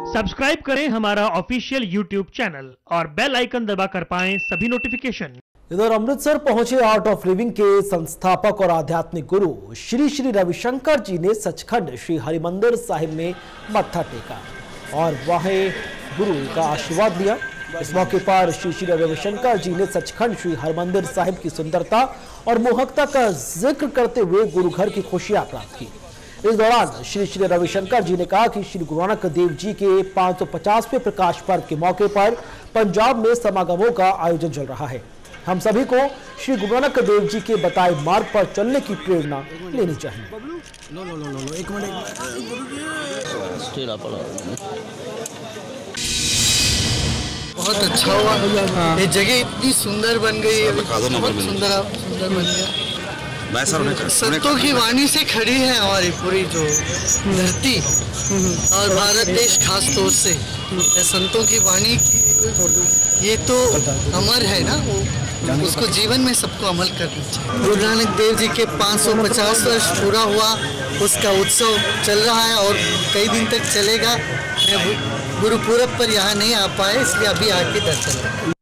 Subscribe करें हमारा official YouTube channel और बेल आइकन दबाकर पाएं सभी नोटिफिकेशन। इधर अमृतसर पहुंचे आर्ट ऑफ लिविंग के संस्थापक और आध्यात्मिक गुरु श्री श्री रविशंकर जी ने सचखंड श्री हरिमंदिर साहिब में मत्था टेका और वहीं गुरु का आशीर्वाद दिया। इस मौके पर श्री श्री रविशंकर जी ने सचखंड श्री हरिमंदिर साहिब की सुंदरता और मोहकता का जिक्र करते हुए गुरु घर की खुशियां प्राप्त की। इस दौरान श्री श्री रविशंकर जी ने कहा कि श्री गुरु नानक देव जी के 550वें प्रकाश पर्व के मौके पर पंजाब में समागमों का आयोजन चल रहा है। हम सभी को श्री गुरु नानक देव जी के बताए मार्ग पर चलने की प्रेरणा लेनी चाहिए। एक मिनट बहुत अच्छा हुआ। ये जगह इतनी सुंदर बन गई है, बहुत सुंदर बन गया। संतों की वाणी से खड़ी है हमारी पूरी जो धरती और भारत देश खास तौर से संतों की वाणी, ये तो अमर है ना, वो उसको जीवन में सबको अमल करना चाहिए। गुरु नानक देव जी के 550 वर्ष पूरा हुआ, उसका उत्सव चल रहा है और कई दिन तक चलेगा। मैं गुरु पूरब पर यहाँ नहीं आ पाए, इसलिए अभी आके दर्शन